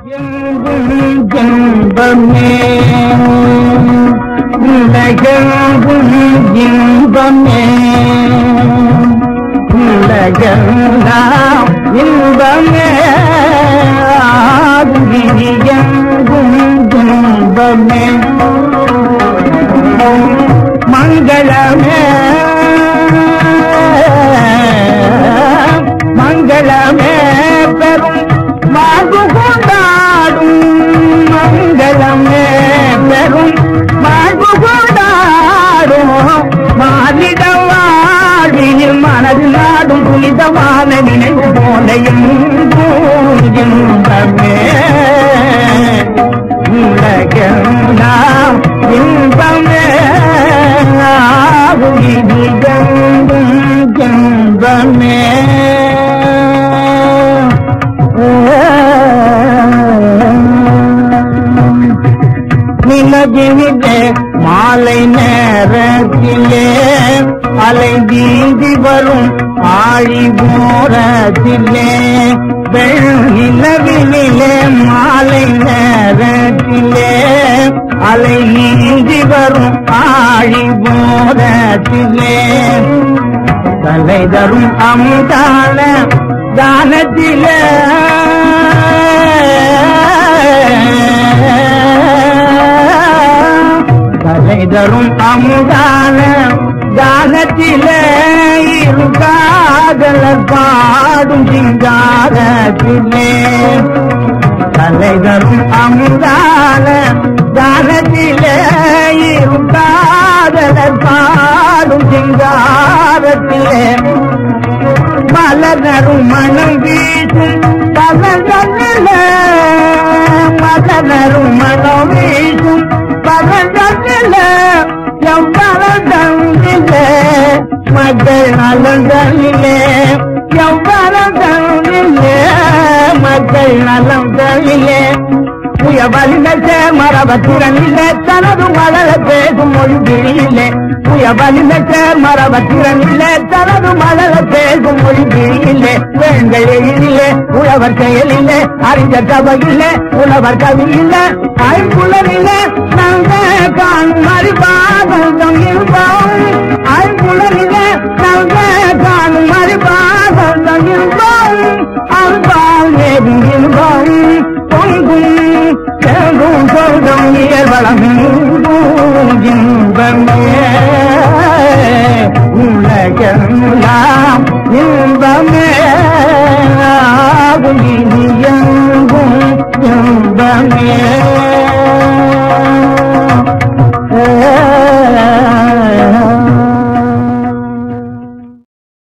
இன்பமே உலகெங்கும் இன்பமே உலகெல்லாம் இன்பமே ஆகுதியெங்கும் இன்பமே மங்களமே மங்களமே பெரும் மாகு கொண்டாடும் மங்களமே பெரும் மாகு கொண்டாடும் மானிட வாழ்வில் மனது நாடும் புனிதமான நினைவு போலையும் இன்பமே உலகெல்லாம் இன்பமே இன்பமே நிலவினிலே மாலை நேரத்திலே அலை வீதி வரும் ஆழி போரத்திலே நிலவினிலே மாலை நேரத்திலே அலை வீதி வரும் ஆழி போரத்திலே தலை தரும் அமுதான தானத்திலே தலை தரும் அமுதான தானத்திலே இரு காதலர் பாடும் சிங்காரத்திலே தலை தரும் அமுதான தானத்திலே இரு காதலர் பாடும் சிங்காரத்திலே மலரும் மனம் வீசும் பகல்களிலே மலரும் மனம் வீசும் பகல்களிலே எவ்வளவிலே மக்கள் நலங்களிலே எவ்வளவிலே மக்கள் நலங்களிலே புய வலிமைச்சே மரபத்திரனிலே தனது மலர பேசும் மொழி பிரியிலே புய வலிமைச்சே மரபத்திரனிலே தனது மலர பேசும் மொழி பிரியிலே பெண்கள் எழிலே உழவர் செயலிலே அறிஞர் சபையிலே உழவர் கவியிலே ஐம்புலனிலே நங்க காணும் மறிபாகம் இருப்போம் ஐம்புலனிலே நங்க காணும் மறிபாகம் இருப்போம் அன்பால் ஏதும் இருப்போம் பொங்கும் செல்வம் சொல்லும் இயல்பலம் இன்பமே உலகெல்லாம் இன்பமே ஆகும் இன்பமே